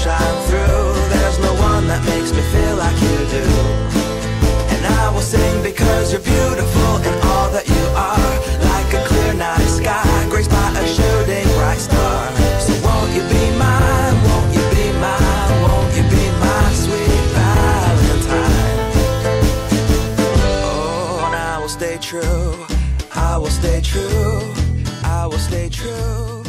shine through. There's no one that makes me feel like you do. And I will sing because you're beautiful in all that you are, like a clear night sky graced by a shooting bright star. So won't you be mine, won't you be mine, won't you be my sweet Valentine? Oh, and I will stay true, I will stay true, I will stay true.